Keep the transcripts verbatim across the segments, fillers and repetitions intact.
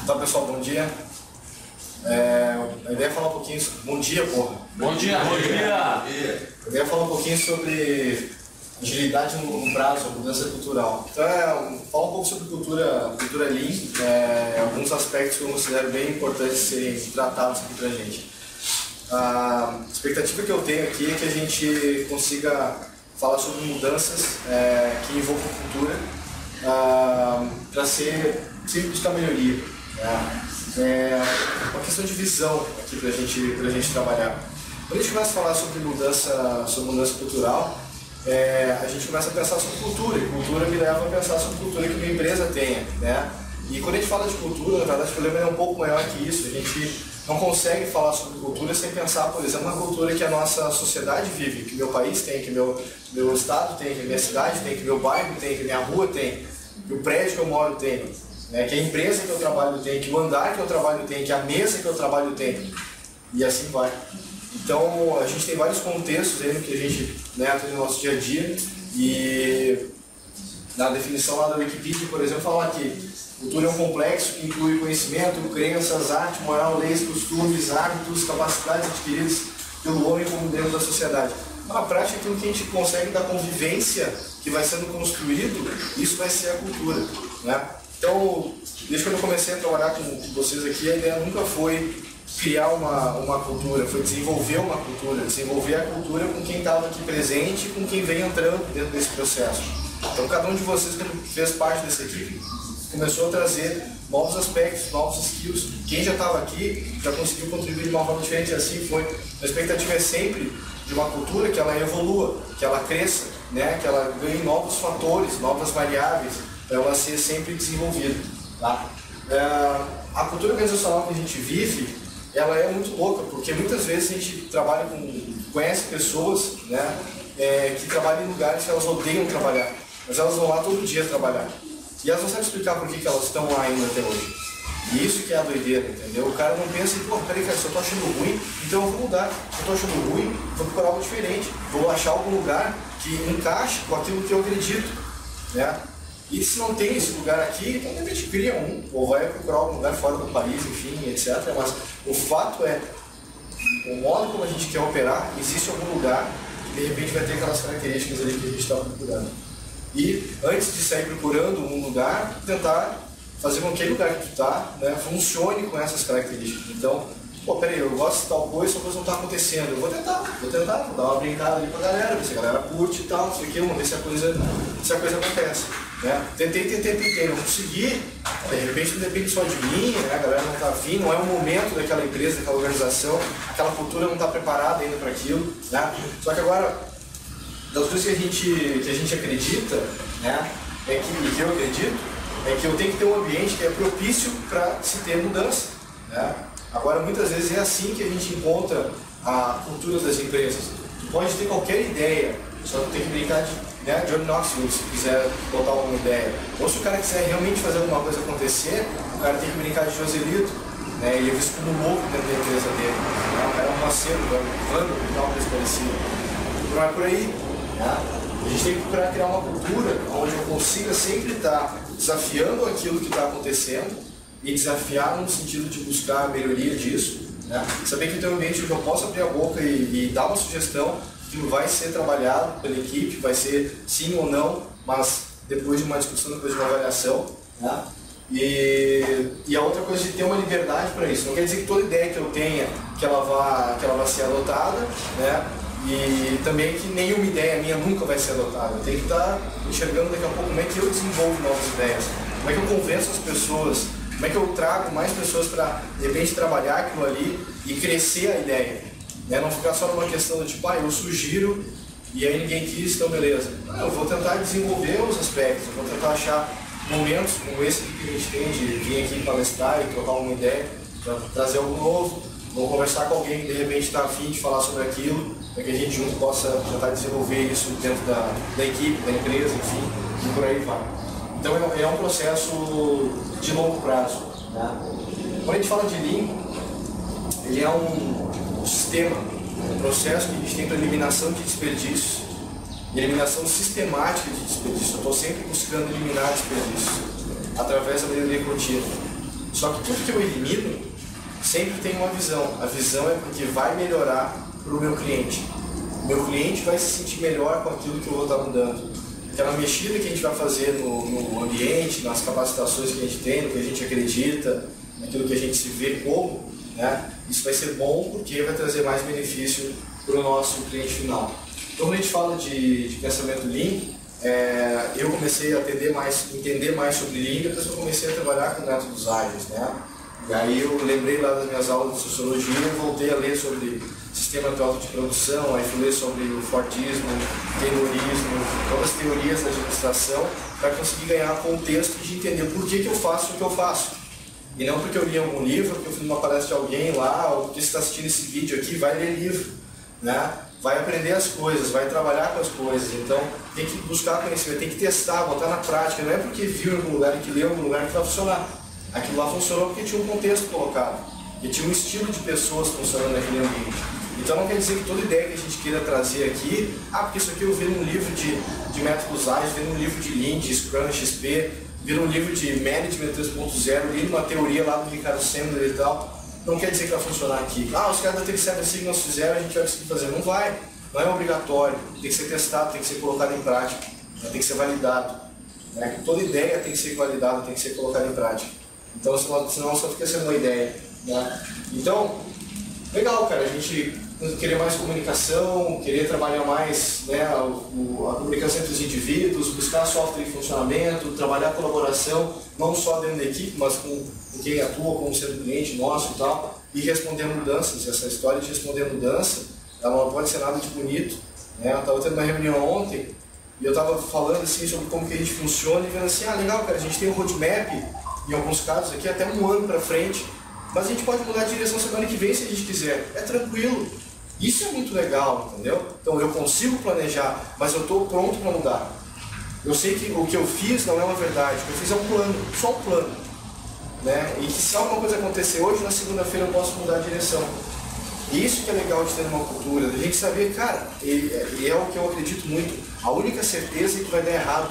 Então, pessoal, bom dia. É, a ideia é falar um pouquinho sobre... Bom dia, porra. Bom dia, bom dia. A ideia é falar um pouquinho sobre agilidade no prazo, mudança cultural. Então, é, falar um pouco sobre cultura, cultura Lean, é, alguns aspectos que eu considero bem importantes serem tratados aqui pra gente. A expectativa que eu tenho aqui é que a gente consiga falar sobre mudanças é, que envolvam cultura ah, para ser sempre buscar melhoria. Né? É uma questão de visão aqui para gente, a gente trabalhar. Quando a gente começa a falar sobre mudança, sobre mudança cultural, é, a gente começa a pensar sobre cultura, e cultura me leva a pensar sobre cultura que uma empresa tenha. Né? E quando a gente fala de cultura, na verdade o problema é um pouco maior que isso. A gente não consegue falar sobre cultura sem pensar, por exemplo, na cultura que a nossa sociedade vive, que meu país tem, que meu, meu estado tem, que minha cidade tem, que meu bairro tem, que minha rua tem, que o prédio que eu moro tem, né, que a empresa que eu trabalho tem, que o andar que eu trabalho tem, que a mesa que eu trabalho tem, e assim vai. Então, a gente tem vários contextos aí que a gente, né, tem no nosso dia a dia, e na definição lá da Wikipedia, por exemplo, fala que cultura é um complexo que inclui conhecimento, crenças, arte, moral, leis, costumes, hábitos, capacidades adquiridas pelo homem como dentro da sociedade. Na prática, aquilo que a gente consegue da convivência que vai sendo construído, isso vai ser a cultura. Né? Então, desde quando eu comecei a trabalhar com vocês aqui, a ideia nunca foi criar uma, uma cultura, foi desenvolver uma cultura, desenvolver a cultura com quem estava aqui presente e com quem vem entrando dentro desse processo. Então, cada um de vocês que fez parte dessa equipe, começou a trazer novos aspectos, novos skills. Quem já estava aqui já conseguiu contribuir de uma forma diferente, assim foi. A expectativa é sempre de uma cultura que ela evolua, que ela cresça, né? Que ela ganhe novos fatores, novas variáveis, para ela ser sempre desenvolvida. Tá? É, a cultura organizacional que a gente vive, ela é muito louca, porque muitas vezes a gente trabalha com, conhece pessoas, né? É, que trabalham em lugares que elas odeiam trabalhar, mas elas vão lá todo dia trabalhar. E elas não sabem explicar por que, que elas estão lá ainda até hoje. E isso que é a doideira, entendeu? O cara não pensa, pô, peraí, cara, se eu tô achando ruim, então eu vou mudar. Se eu tô achando ruim, vou procurar algo diferente. Vou achar algum lugar que encaixe com aquilo que eu acredito. Né? E se não tem esse lugar aqui, então de repente cria um, ou vai procurar algum lugar fora do país, enfim, etcétera. Mas o fato é, o modo como a gente quer operar, existe algum lugar que de repente vai ter aquelas características ali que a gente está procurando. E antes de sair procurando um lugar, tentar fazer com que aquele lugar que tu está, né, funcione com essas características. Então, pô, peraí, eu gosto de tal coisa, essa coisa não está acontecendo. Eu vou tentar, vou tentar, vou dar uma brincada ali pra galera, ver se a galera curte e tal, não sei o que, vamos ver se a coisa, se a coisa acontece. Né? Tentei, tentei, tentei, não consegui, de repente não depende só de mim, né? A galera não está afim, não é o momento daquela empresa, daquela organização, aquela cultura não está preparada ainda para aquilo. Né? Só que agora, das coisas que a gente, que a gente acredita, né, é que, e que eu acredito, é que eu tenho que ter um ambiente que é propício para se ter mudança. Né? Agora, muitas vezes é assim que a gente encontra a cultura das empresas. Tu pode ter qualquer ideia, só que tem que brincar de, né, John Knoxville, se quiser botar alguma ideia. Ou se o cara quiser realmente fazer alguma coisa acontecer, o cara tem que brincar de Joselito. Né? Ele é visto como louco dentro da empresa dele. Né? O cara é um parceiro, um vândalo e tal, coisa parecida. Não é por aí. A gente tem que procurar criar uma cultura onde eu consiga sempre estar desafiando aquilo que está acontecendo e desafiar no sentido de buscar a melhoria disso. Né? Saber que tem um ambiente onde eu posso abrir a boca e, e dar uma sugestão que vai ser trabalhado pela equipe, vai ser sim ou não, mas depois de uma discussão, depois de uma avaliação. Né? E, e a outra coisa de ter uma liberdade para isso. Não quer dizer que toda ideia que eu tenha que ela vá, que ela vá ser adotada, né? E também que nenhuma ideia minha nunca vai ser adotada. Eu tenho que estar enxergando daqui a pouco como é que eu desenvolvo novas ideias, como é que eu convenço as pessoas, como é que eu trago mais pessoas para, de repente, trabalhar aquilo ali e crescer a ideia. Né? Não ficar só numa questão do tipo, ah, eu sugiro e aí ninguém quis, então beleza. Não, eu vou tentar desenvolver os aspectos, eu vou tentar achar momentos como esse que a gente tem de vir aqui palestrar e trocar uma ideia, para trazer algo novo. Vou conversar com alguém que de repente está afim de falar sobre aquilo, para que a gente junto possa tentar desenvolver isso dentro da, da equipe, da empresa, enfim, e por aí vai. Então é, é um processo de longo prazo. Né? Quando a gente fala de Lean, ele é um, um sistema, um processo que a gente tem para eliminação de desperdícios, eliminação sistemática de desperdício. Eu estou sempre buscando eliminar desperdícios através da melhoria contínua. Só que tudo que eu elimino sempre tem uma visão. A visão é porque vai melhorar para o meu cliente. O meu cliente vai se sentir melhor com aquilo que eu vou estar mudando. Aquela mexida que a gente vai fazer no, no ambiente, nas capacitações que a gente tem, no que a gente acredita, naquilo que a gente se vê como, né? Isso vai ser bom porque vai trazer mais benefício para o nosso cliente final. Então, quando a gente fala de, de pensamento Lean, é, eu comecei a entender mais, entender mais sobre Lean, depois eu comecei a trabalhar com métodos ágeis, né? E aí eu lembrei lá das minhas aulas de sociologia e voltei a ler sobre sistema teórico de produção, aí fui ler sobre o Fordismo, Taylorismo, todas as teorias da administração, para conseguir ganhar contexto de entender por que, que eu faço o que eu faço. E não porque eu li algum livro, porque eu fui numa palestra de alguém lá, ou porque você está assistindo esse vídeo aqui, vai ler livro, né? Vai aprender as coisas, vai trabalhar com as coisas. Então tem que buscar conhecimento, tem que testar, botar na prática. Não é porque viu em algum lugar e que leu em algum lugar que vai funcionar. Aquilo lá funcionou porque tinha um contexto colocado, porque tinha um estilo de pessoas funcionando naquele ambiente. Então não quer dizer que toda ideia que a gente queira trazer aqui, ah, porque isso aqui eu vi num livro de, de métodos ágeis, vi num livro de Lean, de Scrum, X P, vi num livro de Management três ponto zero, li numa teoria lá do Ricardo Sandler e tal. Não quer dizer que vai funcionar aqui. Ah, os caras da Tech Seven Signals fizeram, a gente vai conseguir fazer. Não vai. Não é obrigatório. Tem que ser testado, tem que ser colocado em prática. Tem que ser validado. Né? Toda ideia tem que ser validada, tem que ser colocada em prática. Então, senão só fica sendo uma ideia. Né? Então, legal, cara. A gente querer mais comunicação, querer trabalhar mais, né, a, a comunicação entre os indivíduos, buscar software em funcionamento, trabalhar a colaboração, não só dentro da equipe, mas com, com quem atua como sendo cliente nosso e tal, e responder mudanças. Essa história de responder mudança, ela não pode ser nada de bonito. Né? Eu estava tendo uma reunião ontem e eu estava falando assim sobre como que a gente funciona e vendo assim, ah, legal, cara, a gente tem um roadmap, em alguns casos aqui, até um ano para frente, mas a gente pode mudar de direção semana que vem se a gente quiser. É tranquilo. Isso é muito legal, entendeu? Então eu consigo planejar, mas eu estou pronto para mudar. Eu sei que o que eu fiz não é uma verdade, o que eu fiz é um plano, só um plano. Né? E que se alguma coisa acontecer hoje, na segunda-feira eu posso mudar a direção. E isso que é legal de ter uma cultura, da gente saber, cara, e é, é o que eu acredito muito, a única certeza é que vai dar errado.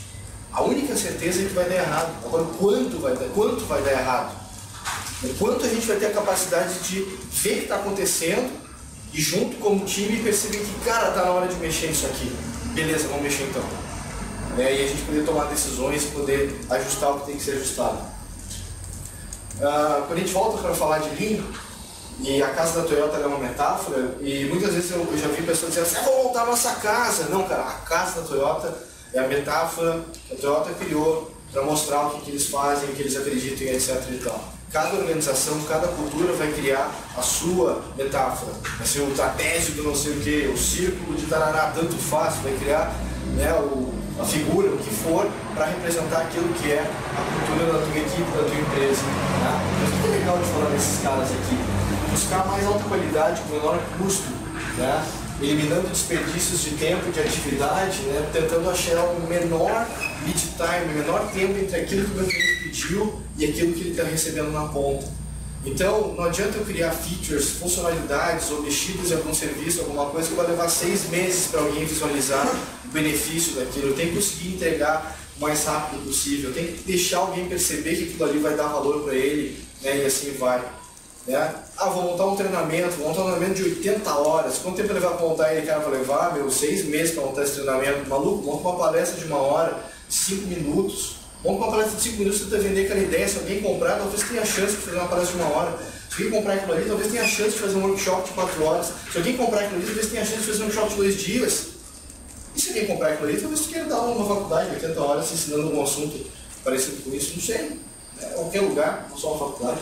A única certeza é que vai dar errado. Agora, quanto vai dar, quanto vai dar errado? O quanto a gente vai ter a capacidade de ver o que está acontecendo e junto como time perceber que, cara, tá na hora de mexer nisso aqui. Beleza, vamos mexer então. É, e a gente poder tomar decisões e poder ajustar o que tem que ser ajustado. Uh, quando a gente volta para falar de Lean, e a casa da Toyota é uma metáfora, e muitas vezes eu, eu já vi pessoas dizendo assim, ah, vou voltar à nossa casa. Não, cara, a casa da Toyota é a metáfora que a Toyota criou para mostrar o que, que eles fazem, o que eles acreditam, etc e tal. Cada organização, cada cultura vai criar a sua metáfora. Vai ser o trapézio do não sei o que, o círculo de tarará, tanto faz, vai criar, né, o, a figura, o que for, para representar aquilo que é a cultura da tua equipe, da tua empresa. Tá? Mas o que é legal de falar desses caras aqui? Buscar mais alta qualidade com menor custo, né? Eliminando desperdícios de tempo, de atividade, né? Tentando achar o menor lead time, o menor tempo entre aquilo que o meu cliente pediu e aquilo que ele está recebendo na ponta. Então, não adianta eu criar features, funcionalidades ou mexidas em algum serviço, alguma coisa que vai levar seis meses para alguém visualizar o benefício daquilo. Eu tenho que conseguir entregar o mais rápido possível, eu tenho que deixar alguém perceber que aquilo ali vai dar valor para ele, né? E assim vai. Né? Ah, vou montar um treinamento, vou montar um treinamento de oitenta horas. Quanto tempo ele vai montar ele? Cara, vai levar, meu, seis meses para montar esse treinamento. Maluco, monta uma palestra de uma hora, cinco minutos. Monta uma palestra de cinco minutos, você tenta vender aquela ideia. Se alguém comprar, talvez tenha a chance de fazer uma palestra de uma hora. Se alguém comprar aquilo ali, talvez tenha a chance de fazer um workshop de quatro horas. Se alguém comprar aquilo ali, talvez tenha a chance de fazer um workshop de dois dias. E se alguém comprar aquilo ali, talvez você queira dar aula numa faculdade de oitenta horas ensinando algum assunto parecido com isso. Não sei. É qualquer lugar, não só uma faculdade.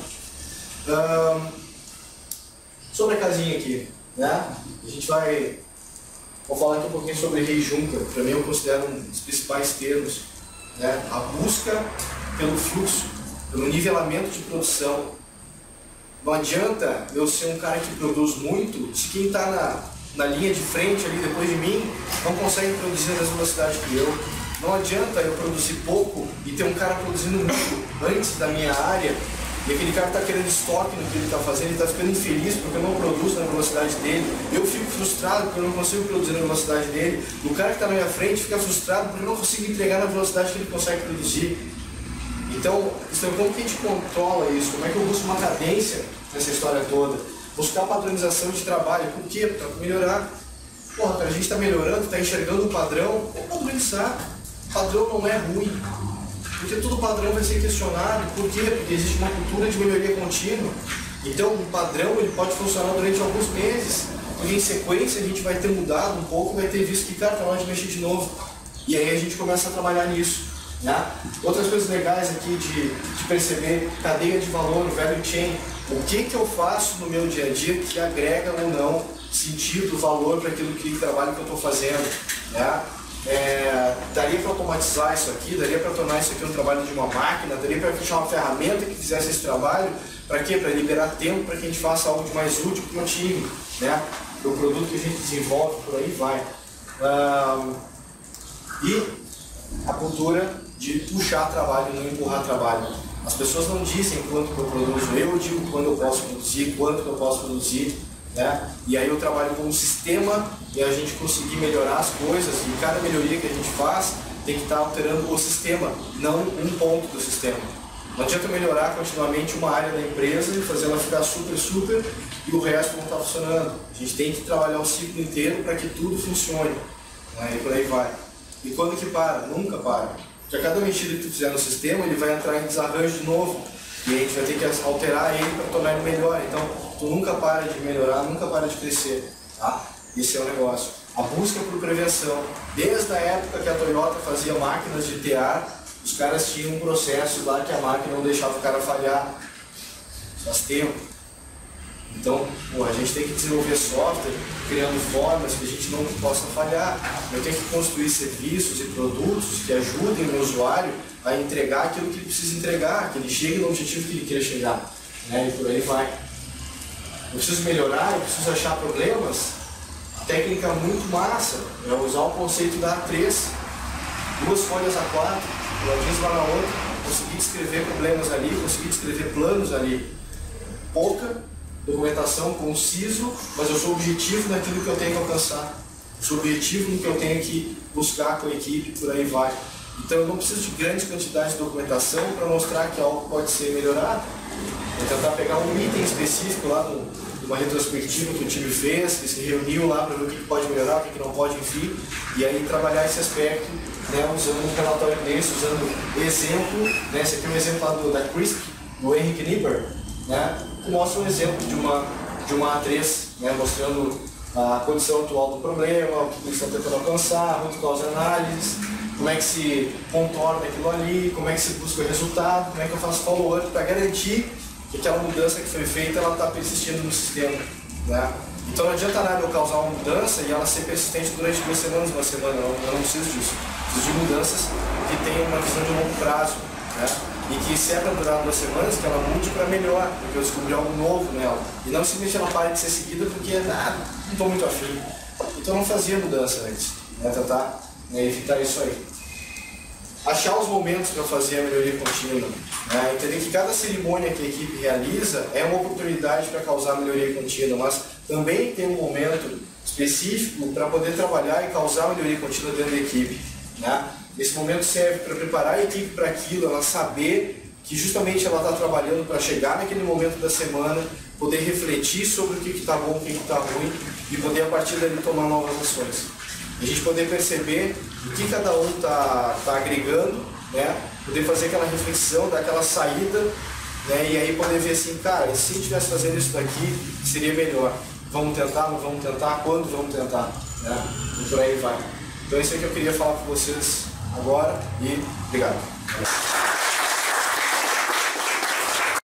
Um, sobre a casinha aqui, né? A gente vai vou falar aqui um pouquinho sobre Rei Junca. Para mim eu considero um dos principais termos, né? A busca pelo fluxo, pelo nivelamento de produção. Não adianta eu ser um cara que produz muito se quem está na, na linha de frente ali depois de mim não consegue produzir na mesma velocidade que eu. Não adianta eu produzir pouco e ter um cara produzindo muito antes da minha área. E aquele cara está querendo estoque no que ele está fazendo, ele está ficando infeliz porque eu não produzo na velocidade dele. Eu fico frustrado porque eu não consigo produzir na velocidade dele. O cara que está na minha frente fica frustrado porque eu não consigo entregar na velocidade que ele consegue produzir. Então, então, como que a gente controla isso? Como é que eu busco uma cadência nessa história toda? Buscar padronização de trabalho. Por quê? Para melhorar. Porra, para a gente estar tá melhorando, está enxergando o padrão, vamos padronizar. O padrão não é ruim. Porque todo padrão vai ser questionado. Por quê? Porque existe uma cultura de melhoria contínua. Então, um padrão ele pode funcionar durante alguns meses. E em sequência a gente vai ter mudado um pouco, vai ter visto que, cara, tá na hora de mexer de novo. E aí a gente começa a trabalhar nisso. Né? Outras coisas legais aqui de, de perceber cadeia de valor, value chain. O que, que eu faço no meu dia a dia que agrega ou não sentido, valor para aquilo que trabalho que eu estou fazendo. Né? É, daria para automatizar isso aqui, daria para tornar isso aqui um trabalho de uma máquina, daria para fechar uma ferramenta que fizesse esse trabalho. Para quê? Para liberar tempo para que a gente faça algo de mais útil para o time, né? Para o produto que a gente desenvolve, por aí vai. Um, e a cultura de puxar trabalho e não empurrar trabalho. As pessoas não dizem quanto que eu produzo, eu digo quando eu posso produzir, quanto que eu posso produzir, né? E aí eu trabalho como um sistema e a gente conseguir melhorar as coisas, e cada melhoria que a gente faz tem que estar alterando o sistema, não um ponto do sistema. Não adianta melhorar continuamente uma área da empresa e fazer ela ficar super, super e o resto não está funcionando. A gente tem que trabalhar o ciclo inteiro para que tudo funcione, né? E por aí vai. E quando que para? Nunca para. Porque a cada mexida que tu fizer no sistema, ele vai entrar em desarranjo de novo. E a gente vai ter que alterar ele para tornar ele melhor. Então, tu nunca para de melhorar, nunca para de crescer. Tá? Esse é o negócio. A busca por prevenção. Desde a época que a Toyota fazia máquinas de tear, os caras tinham um processo lá que a máquina não deixava o cara falhar. Faz tempo. Então, pô, a gente tem que desenvolver software, criando formas que a gente não possa falhar. Eu tenho que construir serviços e produtos que ajudem o meu usuário a entregar aquilo que ele precisa entregar, que ele chegue no objetivo que ele queira chegar, né? E por aí vai. Eu preciso melhorar, eu preciso achar problemas. Técnica muito massa é usar o conceito da A três, duas folhas A quatro, uma vez lá na outra, conseguir descrever problemas ali, conseguir descrever planos ali. Pouca documentação, conciso, mas eu sou objetivo naquilo que eu tenho que alcançar. Eu sou objetivo no que eu tenho que buscar com a equipe, por aí vai. Então eu não preciso de grandes quantidades de documentação para mostrar que algo pode ser melhorado. Vou tentar pegar um item específico lá no, numa retrospectiva que o time fez, que se reuniu lá para ver o que pode melhorar, o que não pode, enfim, e aí trabalhar esse aspecto, né, usando um relatório desse, usando exemplo, né, esse aqui é um exemplo lá do, da CRISP, do Henrik Nipper, né, que mostra um exemplo de uma, de uma A três, né, mostrando a condição atual do problema, o que eles estão tentando alcançar, root cause analysis, como é que se contorna aquilo ali, como é que se busca o resultado, como é que eu faço follow-up para garantir que aquela mudança que foi feita ela está persistindo no sistema, né? Então não adianta nada eu causar uma mudança e ela ser persistente durante duas semanas, uma semana, não, eu não preciso disso. Preciso de mudanças que tenham uma visão de longo prazo, né? E que se é para durar duas semanas, que ela mude para melhor, porque eu descobri algo novo nela. E não simplesmente ela pare de ser seguida porque nada, não estou muito afim. Então eu não fazia mudança antes, né? Tentar, né, evitar isso aí. Achar os momentos para fazer a melhoria contínua, né? Entender que cada cerimônia que a equipe realiza é uma oportunidade para causar melhoria contínua, mas também tem um momento específico para poder trabalhar e causar melhoria contínua dentro da equipe, né? Esse momento serve para preparar a equipe para aquilo, ela saber que justamente ela está trabalhando para chegar naquele momento da semana, poder refletir sobre o que está bom, o que está ruim e poder a partir dali tomar novas ações. A gente poder perceber o que cada um está tá agregando, né? Poder fazer aquela reflexão, dar aquela saída, né? E aí poder ver assim, cara, se estivesse fazendo isso daqui, seria melhor. Vamos tentar, não vamos tentar, quando vamos tentar, né? E por aí vai. Então isso é o que eu queria falar com vocês agora e obrigado.